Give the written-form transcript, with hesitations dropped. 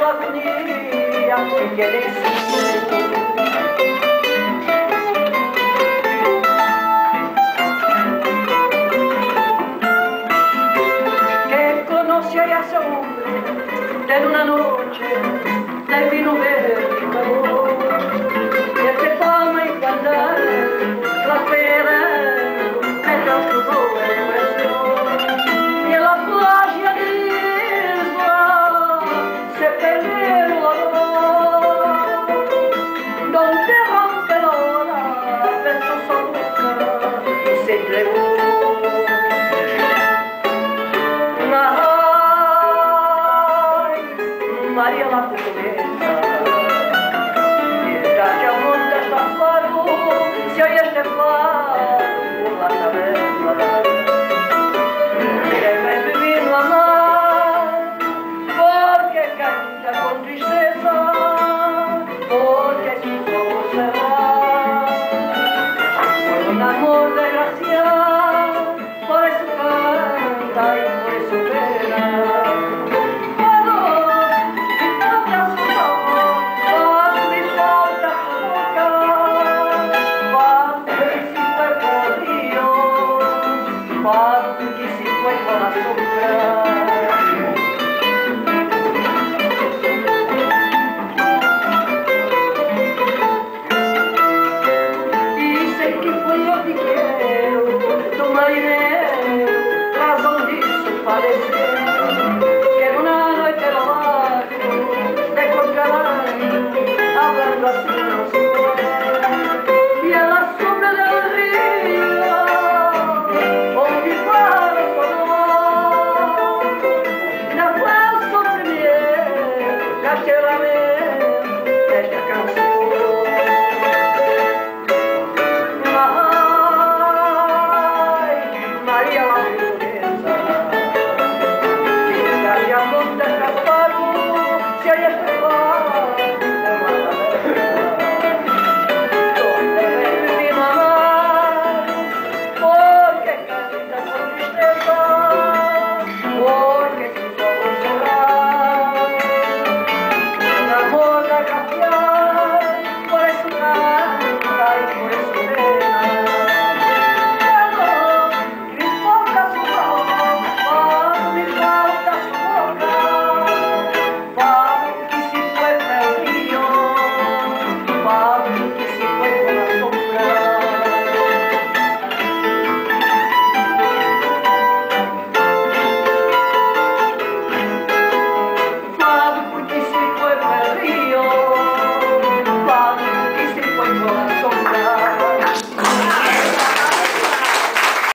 la agonía que tiene en sí. Que conoce a ese hombre en una noche del vino verde y calor, que te fama y cantar la pera de tanto dolor. Y en la playa misma se perdió el olor, donde rompe la ola, besó su boca y se entregó. María la Portuguesa, mientras ya monta está faro, se oye este faro por la cabeza. Que me vino a amar, porque canta con tristeza.